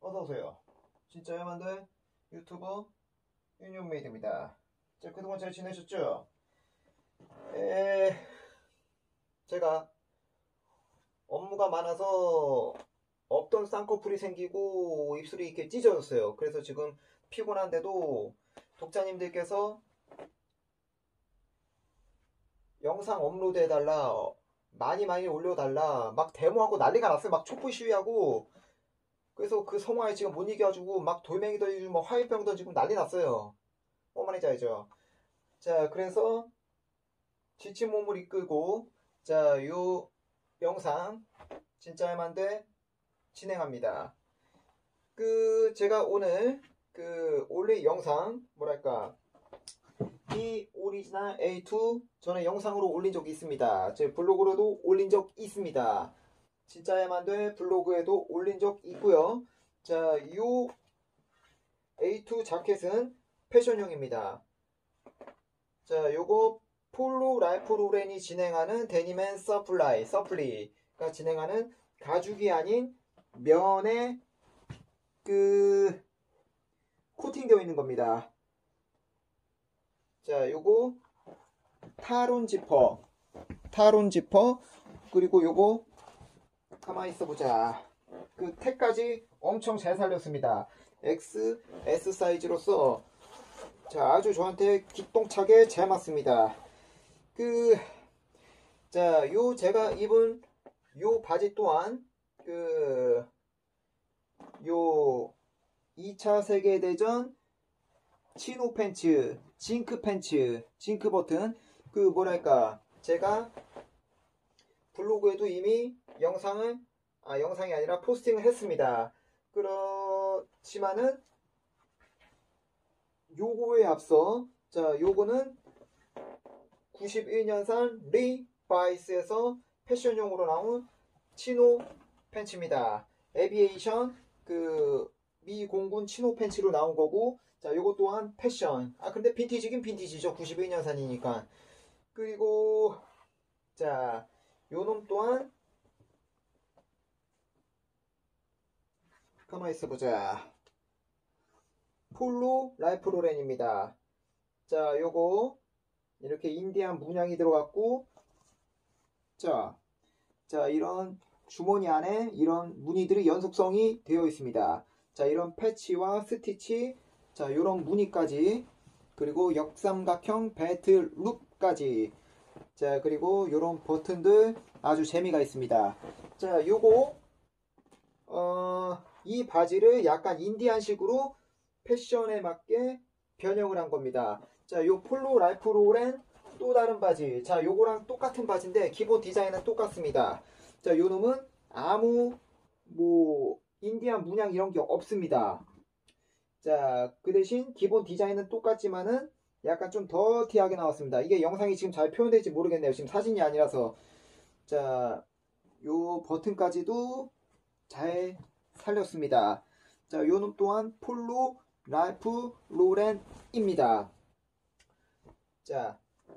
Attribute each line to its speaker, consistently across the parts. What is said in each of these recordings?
Speaker 1: 어서오세요. 진짜야 만든 유튜버 유니온메이드입니다. 자, 그동안 잘 지내셨죠? 제가 업무가 많아서 없던 쌍꺼풀이 생기고 입술이 이렇게 찢어졌어요. 그래서 지금 피곤한데도 독자님들께서 영상 업로드해달라, 많이 올려달라, 막 데모하고 난리가 났어요. 막 촛불 시위하고. 그래서 그 성화에 지금 못 이겨가지고 막 돌멩이 던지고 막 화염병 던지고 난리 났어요. 어머니 알죠? 자, 그래서 지친 몸을 이끌고 자, 요 영상 진짜야만 돼 진행합니다. 제가 오늘 올릴 영상 뭐랄까 이 오리지널 A2 저는 영상으로 올린 적이 있습니다. 제 블로그로도 올린 적 있습니다. 진짜야만 돼 블로그에도 올린 적 있고요. 자, 요 A2 자켓은 패션용입니다. 자, 요거 폴로 라이프 로렌이 진행하는 데님앤 서플리가 진행하는 가죽이 아닌 면에 코팅되어 있는 겁니다. 자, 요거 타론 지퍼 그리고 요거 가만히 있어보자. 택까지 엄청 잘 살렸습니다. XS 사이즈로서 자, 아주 저한테 기똥차게 잘 맞습니다. 자, 제가 입은 요 바지 또한 요 2차 세계대전 치노 팬츠, 징크 팬츠, 징크 버튼 뭐랄까 제가 블로그에도 이미 영상이 아니라 포스팅을 했습니다. 그렇지만은 요거에 앞서 자, 요거는 91년산 리바이스에서 패션용으로 나온 치노 팬츠입니다. 에비에이션 미 공군 치노 팬츠로 나온 거고, 자, 요거 또한 패션. 근데 빈티지긴 빈티지죠. 91년산이니까. 그리고 자, 요놈 또한 가만히 있어보자. 폴로 라이프 로렌입니다. 자, 요거 이렇게 인디안 문양이 들어갔고, 자, 이런 주머니 안에 이런 무늬들이 연속성이 되어 있습니다. 자, 이런 패치와 스티치, 자, 요런 무늬까지, 그리고 역삼각형 벨트 룩까지, 자, 그리고 요런 버튼들 아주 재미가 있습니다. 자, 요거 이 바지를 약간 인디안식으로 패션에 맞게 변형을 한 겁니다. 자, 요 폴로 라이프 로렌 또 다른 바지. 자, 요거랑 똑같은 바지인데 기본 디자인은 똑같습니다. 자, 요 놈은 아무 인디안 문양 이런 게 없습니다. 자, 그 대신 기본 디자인은 똑같지만은 약간 좀 더티하게 나왔습니다. 이게 영상이 지금 잘 표현될지 모르겠네요. 지금 사진이 아니라서. 자, 요 버튼까지도 잘 살렸습니다. 자, 요 놈 또한 폴로 라이프 로렌입니다. 자,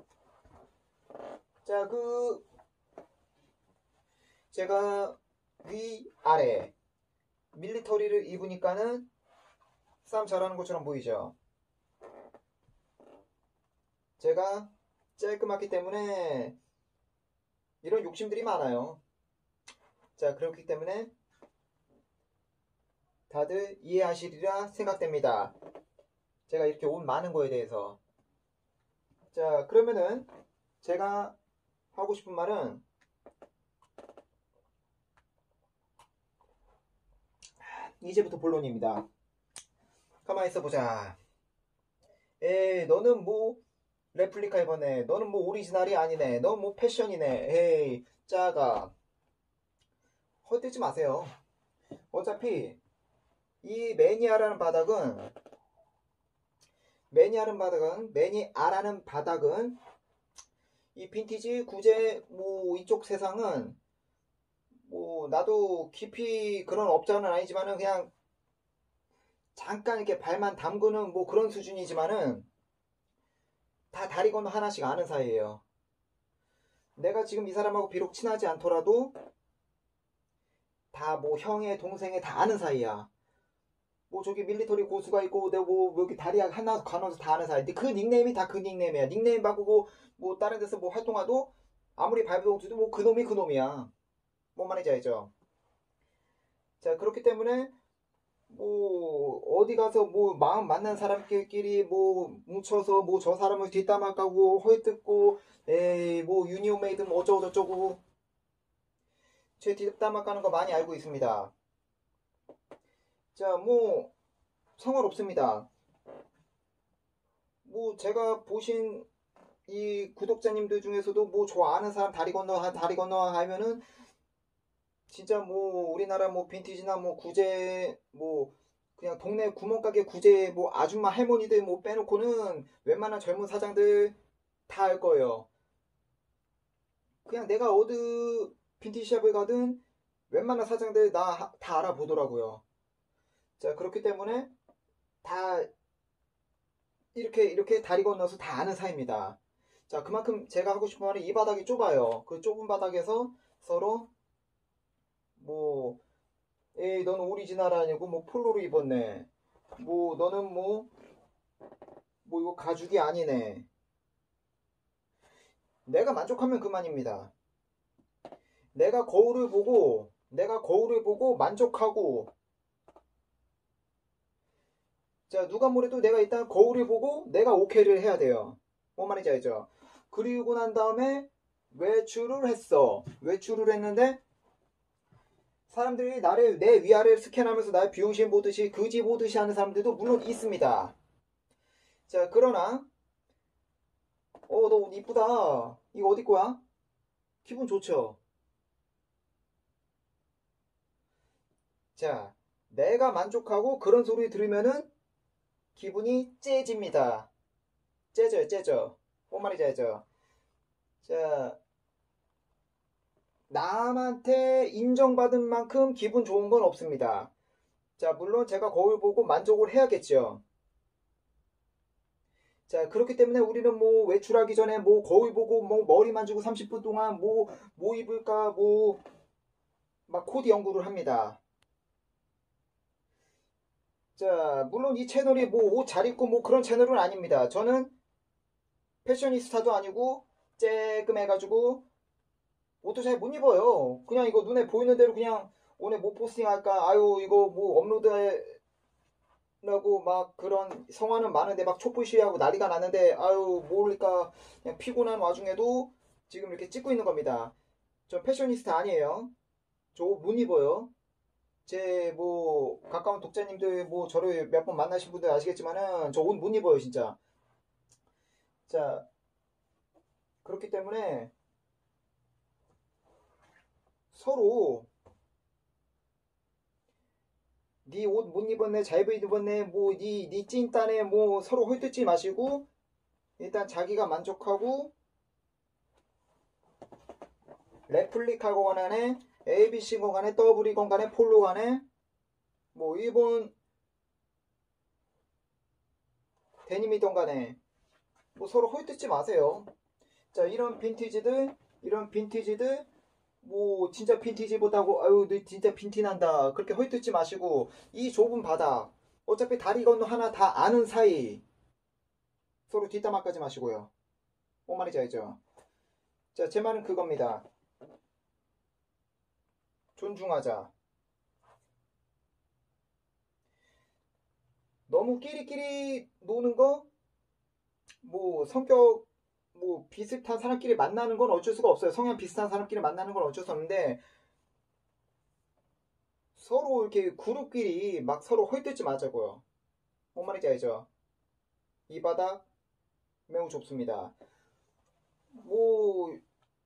Speaker 1: 제가 위아래 밀리터리를 입으니까는 싸움 잘하는 것처럼 보이죠? 제가 짤끔하기 때문에 이런 욕심들이 많아요. 자, 그렇기 때문에 다들 이해하시리라 생각됩니다. 제가 이렇게 옷 많은 거에 대해서. 자, 그러면은 제가 하고 싶은 말은 이제부터 본론입니다. 가만히 있어보자. 너는 레플리카 입었네. 너는 오리지널이 아니네. 너는 패션이네. 에이, 짜가. 헛되지 마세요. 어차피 이 매니아라는 바닥은 이 빈티지 구제 이쪽 세상은 나도 깊이 그런 업자는 아니지만은 그냥 잠깐 이렇게 발만 담그는 그런 수준이지만은 다 다리 건너 하나씩 아는 사이예요. 내가 지금 이 사람하고 비록 친하지 않더라도 다 형의 동생의 다 아는 사이야. 뭐 저기 밀리터리 고수가 있고 내가 뭐 여기 다리 하나 간호사 다 아는 사이인데 그 닉네임이 다 그 닉네임이야. 닉네임 바꾸고 뭐 다른 데서 뭐 활동하도 아무리 밟아도 뭐 그놈이 그놈이야. 뭔 말인지 알죠? 자, 그렇기 때문에 뭐 어디 가서 뭐 마음 맞는 사람끼리 뭐 뭉쳐서 뭐 저 사람을 뒷담화 까고 헐뜯고 에이 뭐 유니온 메이드 뭐 어쩌고 저쩌고 제 뒷담화 까는 거 많이 알고 있습니다. 자, 뭐 상관없습니다. 뭐 제가 보신 이 구독자님들 중에서도 뭐 저 아는 사람 다리 건너 하면은 진짜 뭐 우리나라 뭐 빈티지나 뭐 구제 뭐 그냥 동네 구멍가게 구제 뭐 아줌마 할머니들 뭐 빼놓고는 웬만한 젊은 사장들 다 알 거예요. 그냥 내가 어디 빈티지샵을 가든 웬만한 사장들 나 다 알아보더라고요. 자, 그렇기 때문에 다 이렇게 다리 건너서 다 아는 사이입니다. 자, 그만큼 제가 하고 싶은 말은 이 바닥이 좁아요. 그 좁은 바닥에서 서로 뭐 에이 너는 오리지널 아니고 뭐 폴로로 입었네. 뭐 너는 뭐 이거 가죽이 아니네. 내가 만족하면 그만입니다. 내가 거울을 보고 만족하고 자 누가 뭐래도 내가 일단 거울을 보고 내가 오케이를 해야 돼요. 뭔 말인지 알죠? 그리고 난 다음에 외출을 했어. 외출을 했는데 사람들이 나를 내 위아래를 스캔하면서 날 비용신 보듯이 그지 보듯이 하는 사람들도 물론 있습니다. 자 그러나 너 옷 이쁘다. 이거 어디 거야? 기분 좋죠? 자 내가 만족하고 그런 소리 들으면은 기분이 째집니다. 째져. 뭔 말인지 알죠? 자 남한테 인정받은 만큼 기분 좋은 건 없습니다. 자 물론 제가 거울 보고 만족을 해야겠죠. 자 그렇기 때문에 우리는 뭐 외출하기 전에 뭐 거울 보고 뭐 머리 만지고 30분 동안 뭐 입을까 뭐 막 코디 연구를 합니다. 자 물론 이 채널이 뭐 옷 잘 입고 뭐 그런 채널은 아닙니다. 저는 패셔니스타도 아니고 쬐끔해가지고 옷도 잘 못 입어요. 그냥 이거 눈에 보이는 대로 그냥 오늘 뭐 포스팅할까 아유 이거 뭐 업로드하려고 막 그런 성화는 많은데 막 촛불 시위하고 난리가 났는데 아유 모를까 그냥 피곤한 와중에도 지금 이렇게 찍고 있는 겁니다. 저 패셔니스타 아니에요. 저 옷 못 입어요. 제 뭐 가까운 독자님들 뭐 저를 몇 번 만나신 분들 아시겠지만은 저 옷 못 입어요 진짜. 자 그렇기 때문에 서로 네 옷 못 입었네 잘 입었네 뭐네 찐따네 뭐 서로 헐뜯지 마시고 일단 자기가 만족하고 레플리카건 간에 ABC건 간에 더블이건 간에 폴로 간에 뭐 일본 데님이던 간에 뭐 서로 헐뜯지 마세요. 자 이런 빈티지들 뭐 진짜 빈티지보다고 아유 너 진짜 빈티난다 그렇게 헐뜯지 마시고 이 좁은 바닥 어차피 다리 건너 하나 다 아는 사이 서로 뒷담화까지 마시고요. 뭔 말인지 알죠? 자 제 말은 그겁니다. 존중하자. 너무 끼리끼리 노는 거 뭐 성격 뭐 비슷한 사람끼리 만나는 건 어쩔 수가 없어요. 성향 비슷한 사람끼리 만나는 건 어쩔 수 없는데 서로 이렇게 그룹끼리 막 서로 헐뜯지 마자고요. 뭔 말인지 알죠? 이 바닥 매우 좁습니다. 뭐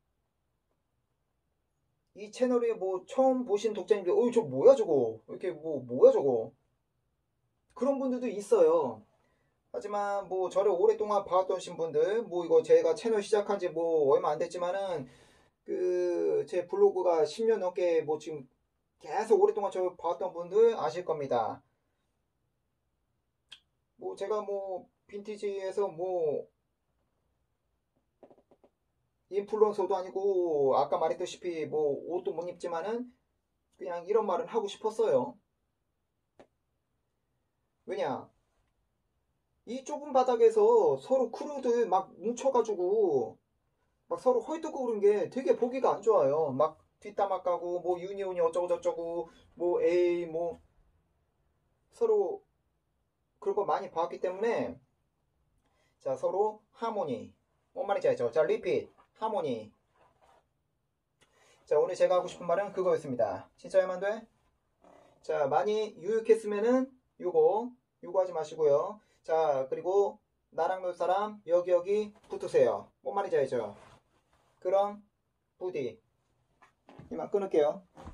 Speaker 1: 이 채널에 뭐 처음 보신 독자님들 저 뭐야 저거 이렇게 뭐야 저거 그런 분들도 있어요. 하지만 뭐 저를 오랫동안 봐왔던 분들 뭐 이거 제가 채널 시작한 지 뭐 얼마 안 됐지만은 그 제 블로그가 10년 넘게 뭐 지금 계속 오랫동안 저 봐왔던 분들 아실 겁니다. 뭐 제가 뭐 빈티지에서 뭐 인플루언서도 아니고 아까 말했다시피 뭐 옷도 못 입지만은 그냥 이런 말은 하고 싶었어요. 왜냐? 이 좁은 바닥에서 서로 크루들 막 뭉쳐가지고 막 서로 헐뜯고 그런 게 되게 보기가 안 좋아요. 막 뒷담화 까고 뭐 유니온이 어쩌고 저쩌고 뭐 에이 뭐 서로 그런 거 많이 봤기 때문에 자 서로 하모니 뭔 말인지 알죠? 자 리핏 하모니. 자 오늘 제가 하고 싶은 말은 그거였습니다. 진짜 하면 돼? 자 많이 유익했으면은 요거 하지 마시고요. 자 그리고 나랑 놀 사람 여기 붙으세요. 뭔 말인지 알죠? 그럼 부디 이만 끊을게요.